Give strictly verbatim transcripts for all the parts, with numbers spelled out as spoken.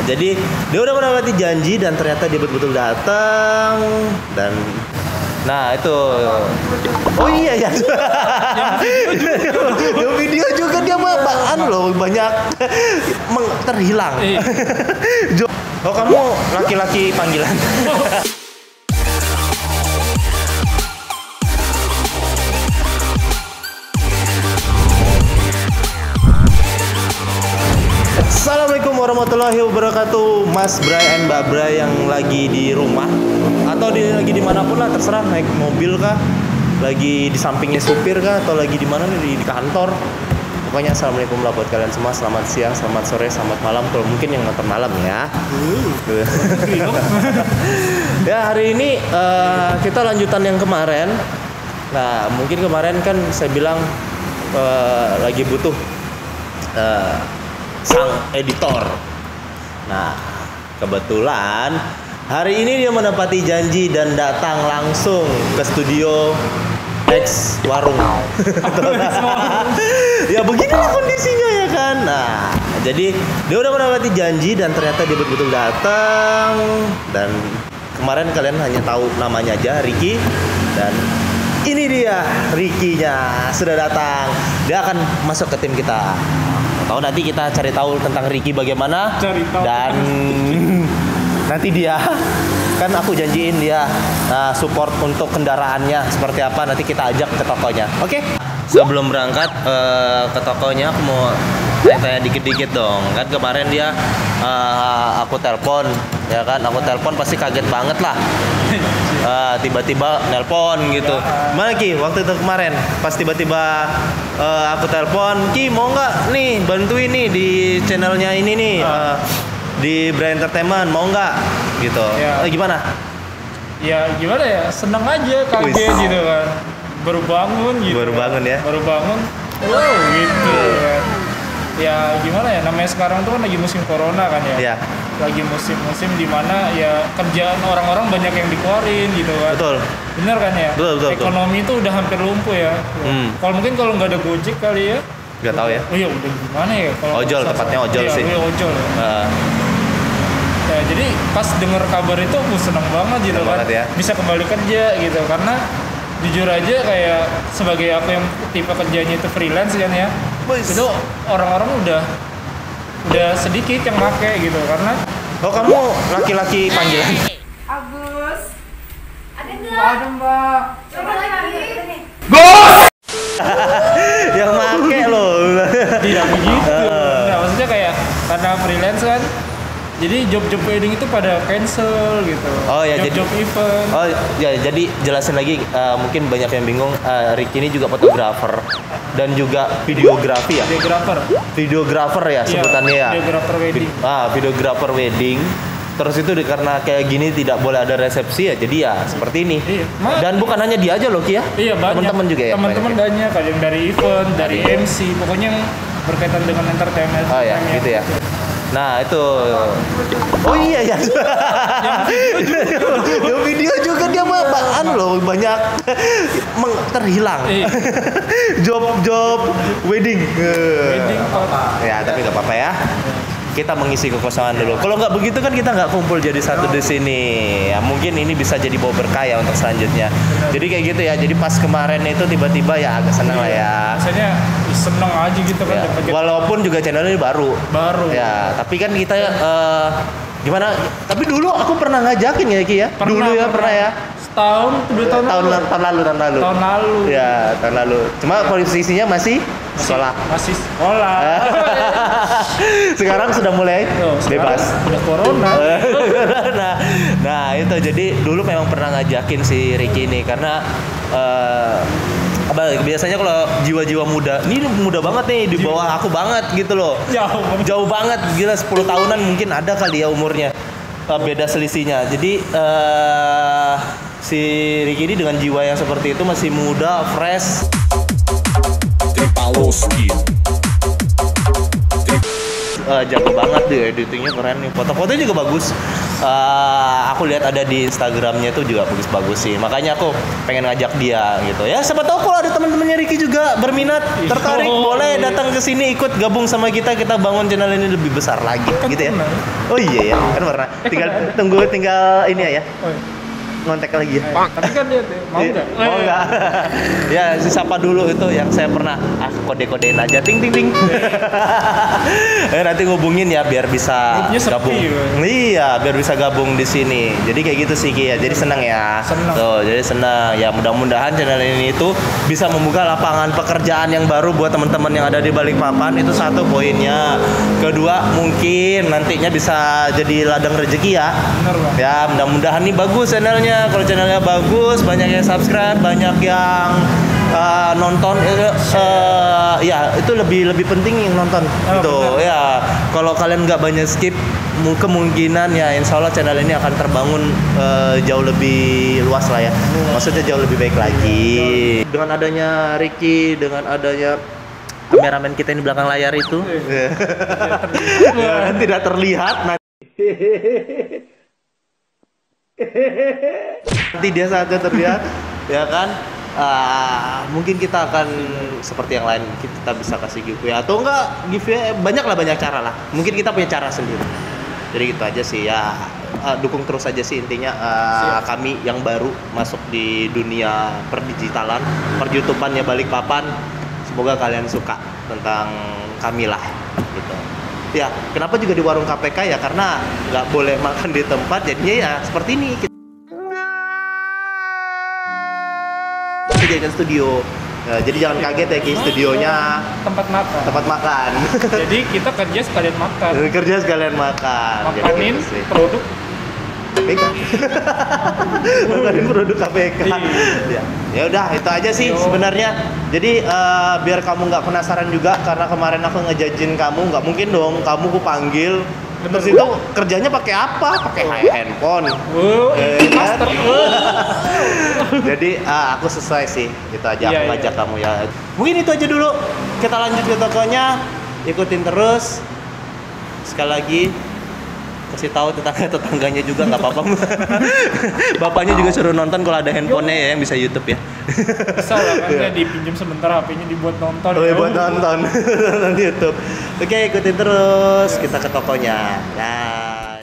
jadi dia udah menepati janji dan ternyata dia betul-betul datang dan nah itu. Oh iya ya. Yang video juga dia mah bahan loh banyak meng- terhilang. Oh kamu laki-laki panggilan. Assalamualaikum warahmatullahi wabarakatuh, Mas Bray and Mbak Bray yang lagi di rumah atau di, lagi dimanapun lah terserah, naik mobil kah, lagi di sampingnya supir kah, atau lagi di mana nih di, di kantor. Pokoknya assalamualaikum lah buat kalian semua. Selamat siang, selamat sore, selamat malam. Kalau mungkin yang nonton malam ya. Uh. Ya hari ini uh, kita lanjutan yang kemarin. Nah mungkin kemarin kan saya bilang uh, lagi butuh uh, sang editor. Nah, kebetulan hari ini dia menepati janji dan datang langsung ke studio X Warung. Ya beginilah kondisinya ya kan. Nah, jadi dia udah menepati janji dan ternyata dia betul-betul datang. Dan kemarin kalian hanya tahu namanya aja, Ricky. Dan ini dia Ricky-nya sudah datang. Dia akan masuk ke tim kita. Tahu nanti kita cari tahu tentang Ricky bagaimana cari tahu. Dan nanti dia kan aku janjiin dia uh, support untuk kendaraannya seperti apa, nanti kita ajak ke tokonya. Oke? Okay? Sebelum berangkat uh, ke tokonya aku mau tanya-tanya dikit-dikit dong. Kan kemarin dia uh, aku telepon, ya kan? Aku telepon pasti kaget banget lah. Uh, tiba-tiba nelpon gitu. Mana Ki waktu itu kemarin pas tiba-tiba uh, aku telepon, Ki mau nggak nih bantuin nih di channelnya ini nih uh, di Bray Entertainment, mau nggak gitu. Ya. Eh, gimana? Ya gimana ya, seneng aja, kaget Wih. gitu kan. Baru bangun gitu. Baru bangun ya. Baru bangun. Wow gitu kan. Ya gimana ya, namanya sekarang tuh kan lagi musim corona kan ya. Ya. Lagi musim-musim dimana ya kerjaan orang-orang banyak yang dikeluarin gitu kan. Betul. Bener kan ya? Betul, betul, Ekonomi itu udah hampir lumpuh ya. Hmm. Kalau mungkin kalau nggak ada Gojek kali ya. Gak tahu ya. Oh iya udah gimana ya kalau Ojol, tepatnya ojol iya, sih. Iya ojol ya. Uh, Ya, jadi pas denger kabar itu aku seneng banget gitu seneng kan. banget ya. Bisa kembali kerja gitu karena jujur aja kayak sebagai aku yang tipe kerjanya itu freelance kan ya. Boys. Itu orang-orang udah udah sedikit yang pakai gitu karena oh kamu laki-laki panggilan. Agus, ada nggak? ada mbak. Coba lagi. Yang make loh. Tidak begitu. Uh. Nah, maksudnya kayak karena freelance kan. Jadi job-job wedding itu pada cancel gitu. Oh ya, job-job jadi event. Oh ya, jadi jelasin lagi, uh, mungkin banyak yang bingung. Uh, Ricky ini juga fotografer dan juga videografi ya. Videografer. Videografer ya sebutannya ya. Videografer wedding. Vi- ah, videografer wedding. Terus itu di- karena kayak gini tidak boleh ada resepsi ya, jadi ya seperti ini. Iya. Ma- Dan bukan hanya dia aja loh Ki ya. Iya banyak. Teman-teman juga ya. Teman-teman banyak, ada yang dari event, dari M C, pokoknya yang berkaitan dengan entertainment. Oh ya, gitu ya. Nah itu, oh iya ya, yang video juga dia mah bahan loh banyak meng- terhilang. Iya. Job-job wedding. Wedding kok. Ya tapi nggak apa-apa ya. Kita mengisi kekosongan dulu. Kalau nggak begitu kan kita nggak kumpul jadi satu di sini. Ya mungkin ini bisa jadi bawa berkah ya untuk selanjutnya. Jadi kayak gitu ya. Jadi pas kemarin itu tiba-tiba ya agak senang lah ya. Rasanya seneng aja gitu kan. Ya, dapat job walaupun juga channel ini baru. baru. Ya, tapi kan kita eh, gimana? Tapi dulu aku pernah ngajakin ya Ki ya. Pernah, dulu ya pernah, ya. Setahun, dua tahun, Tahun lalu. la- tahun lalu tahun lalu. Tahun lalu. Ya, tahun lalu. Cuma posisinya masih sekolah. Masih sekolah. Sekarang sudah mulai Oh, sekarang bebas. Udah corona. nah, nah itu jadi dulu memang pernah ngajakin si Ricky ini karena eh, apa biasanya kalau jiwa-jiwa muda, ini muda banget nih di bawah aku banget gitu loh. Jauh. Jauh banget, gila sepuluh tahunan mungkin ada kali ya umurnya. Uh, beda selisihnya. Jadi uh, si Ricky ini dengan jiwa yang seperti itu masih muda, fresh. Uh, jago banget deh, editingnya keren nih. Foto-fotonya juga bagus. uh, aku lihat ada di Instagramnya tuh juga bagus-bagus sih. Makanya aku pengen ngajak dia gitu. Ya siapa tahu kalau ada teman-temannya Ricky juga berminat, tertarik, Oh, boleh iya. datang ke sini ikut gabung sama kita, kita bangun channel ini lebih besar lagi Kan gitu ya. pernah. Oh iya ya, kan pernah. Eh, Tinggal pernah ada. tunggu tinggal ini ya, Oh, iya. ngontek lagi ya. Eh, tapi kan dia dia- mau Iya, nggak? Mau nggak? Ya, si siapa dulu itu yang saya pernah ah kode-kodein aja ting ting ting. eh nanti ngubungin ya biar bisa Grupnya sepi, gabung. Bang. Iya, biar bisa gabung di sini. Jadi kayak gitu sih Ki ya. Jadi senang ya. Senang. Tuh, jadi senang. Ya mudah-mudahan channel ini itu bisa membuka lapangan pekerjaan yang baru buat teman-teman yang ada di Balikpapan. Itu satu poinnya. Kedua, mungkin nantinya bisa jadi ladang rezeki ya. Bener bang. Ya mudah-mudahan nih bagus channelnya. Kalau channelnya bagus, banyak yang subscribe, banyak yang uh, nonton. Uh, uh, ya itu lebih lebih penting yang nonton. Oh, gitu. benar. Ya kalau kalian nggak banyak skip, mu- kemungkinan ya Insya Allah channel ini akan terbangun uh, jauh lebih luas lah ya. Maksudnya jauh lebih baik lagi. Dengan adanya Ricky, dengan adanya kameramen kita yang di belakang layar itu, ya, tidak terlihat. Nanti nanti dia saatnya terlihat ya kan. Ah, mungkin kita akan seperti yang lain, kita bisa kasih giveaway atau enggak giveaway, banyak lah, banyak cara lah, mungkin kita punya cara sendiri. Jadi gitu aja sih ya. Ah, dukung terus aja sih intinya. Ah, kami yang baru masuk di dunia perdigitalan, perjutupan ya Balikpapan, semoga kalian suka tentang kami lah gitu. Ya, kenapa juga di warung K P K ya? Karena nggak boleh makan di tempat, jadinya ya seperti ini. Kita jadikan studio. Nah, jadi jangan kaget ya Ki, studionya Tempat makan. tempat makan. Jadi kita kerja sekalian makan. Kerja sekalian makan. Jadi Makanin gitu sih. produk. K P K. Makanin produk K P K. Iya. Ya, ya udah itu aja sih Yo. sebenarnya. Jadi eh, biar kamu nggak penasaran juga, karena kemarin aku ngejajin kamu, nggak mungkin dong kamu ku panggil. Terus itu kerjanya pakai apa? Pakai handphone. Oh, Eh, itu kan? master. Jadi ah, aku selesai sih, itu aja Iya, aku ngajak iya. kamu ya. Mungkin itu aja dulu. Kita lanjut ke tokonya, ikutin terus. Sekali lagi kasih tahu tetangga-tetangganya juga nggak apa-apa. Bapaknya juga suruh nonton kalau ada handphonenya ya yang bisa YouTube ya. Bisa lah kan Iya. ya dipinjam sebentar H P-nya dibuat nonton. Oh ya ya. buat nonton nonton YouTube. Oke, ikutin terus. Kita ke tokonya. Nah.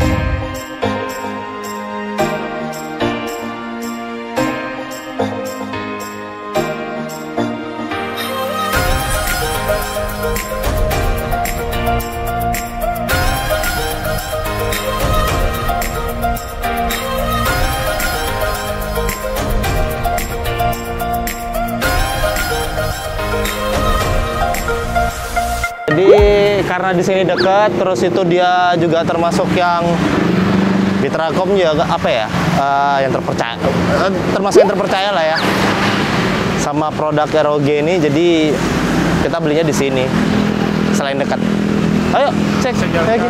Jadi karena di sini dekat, terus itu dia juga termasuk yang Bitrakom juga apa ya, eh, yang terpercaya, eh, termasuk yang terpercaya lah ya, sama produk R O G ini. Jadi kita belinya di sini, selain dekat. Ayo cek. Sejalan Lagi.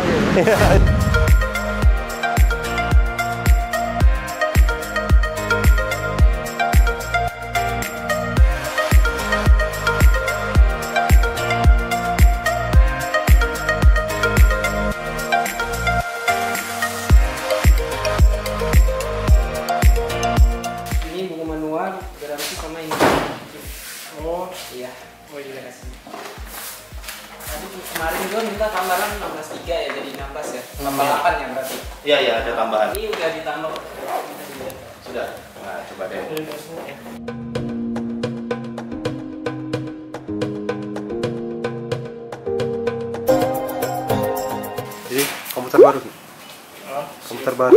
Ini buku manual, garansi sama ini. Oh, Iya. oh iya. Tadi kemarin juga minta tambahan enam belas tiga ya, jadi enam belas ya. Tambah delapan ya berarti. Iya iya ada tambahan. Ini udah ditambah. Sudah. Nah, coba deh. Jadi komputer baru. Oh, Komputer baru.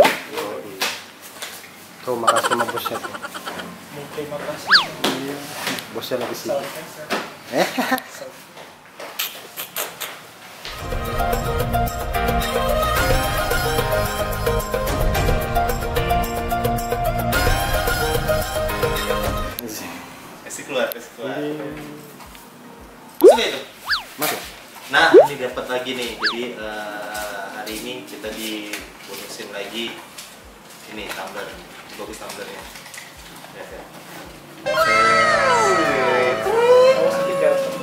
Tuh makasih sama bosnya tuh. terima kasih. Bosnya lagi sih. Selfie. Eh. Kasih keluar, kasih keluar. Masuk ya itu? Masuk. Nah, ini dapat lagi nih. Jadi eh, hari ini kita dibonusin lagi ini tumbler. Bagus tumblernya. Ya, ya. Oh, sedikit jatuh.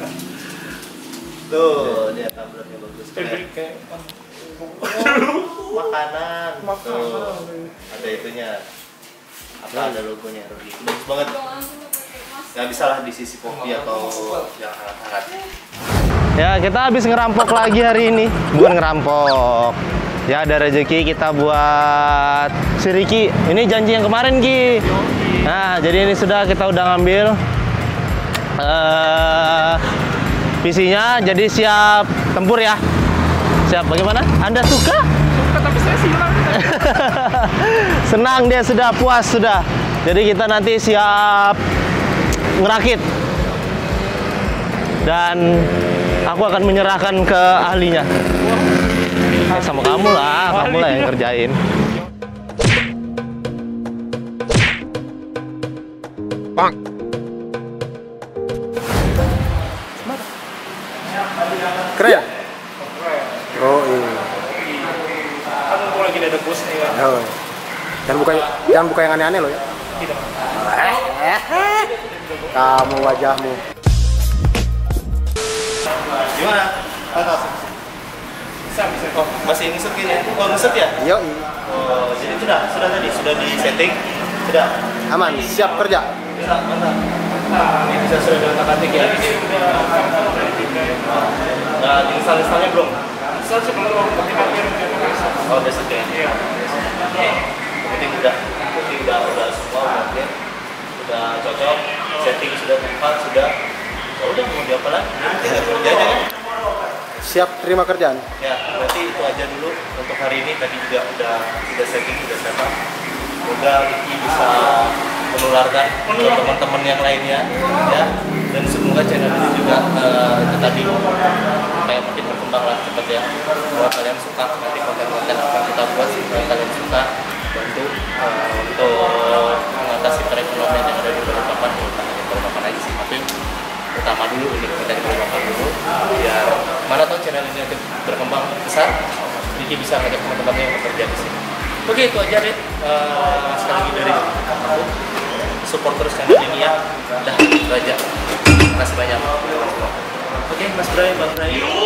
Tuh, dia tumblernya bagus. Kayak Keren. kayak makanan. Makanan. Tuh, ada itunya. Apa ada logonya Rudy. Bagus banget. Nggak bisa lah di sisi kopi atau yang hangat-hangat. Ya, kita habis ngerampok lagi hari ini. Bukan ngerampok. Ya, ada rezeki kita buat si Ricky. Ini janji yang kemarin, Ki. Nah, jadi ini sudah kita udah ngambil uh, P C-nya, jadi siap tempur ya. Siap, bagaimana? Anda suka? Suka, tapi saya silang. Senang dia sudah, puas sudah. Jadi kita nanti siap ngerakit. Dan aku akan menyerahkan ke ahlinya. Eh, sama kamu lah, kamu lah yang kerjain. Bang. Keren ya? Oh iya. Kan aku lagi ada bos nih kan. Oh. Jangan buka, jangan buka yang aneh-aneh loh ya. Tidak. Kamu wajahmu. Gimana? Atas. Bisa, bisa. Oh, masih ngeset kayaknya. Oh, ngeset ya? Yo, Oh, jadi sudah, sudah tadi, sudah di setting. Sudah. aman, siap kerja. Bisa, mantap. Ini bisa sudah diutak-atik ya. Nah, install-installnya belum? Bisa sebelum mati-matian bisa. Oh, udah set ya? Iya. Yang penting udah, yang penting udah, udah semua udah clear, udah cocok, setting sudah tepat, sudah. Ya udah, mau diapa lagi? Tinggal kerja aja kan? Siap terima kerjaan. Ya, berarti itu aja dulu untuk hari ini. Tadi juga udah udah setting, udah setup. Semoga Ricky bisa menularkan ke teman-teman yang lainnya, ya. Dan semoga channel ini juga uh, itu tadi kayak makin berkembang lah cepat ya. Kalau kalian suka nanti konten-konten apa yang kita buat, kalau kalian suka bantu uh, untuk mengatasi perekonomian yang ada di Balikpapan, bukan hanya Balikpapan aja sih, tapi utama dulu ini kita di Balikpapan dulu, biar mana tahu channel ini nanti berkembang besar, Ricky bisa ngajak teman-temannya yang bekerja di sini. Oke, itu aja deh. Uh, sekali lagi dari aku, support terus channel ini ya. Udah, itu aja. Terima kasih banyak. Oke, Mas Bray, Bang Bray.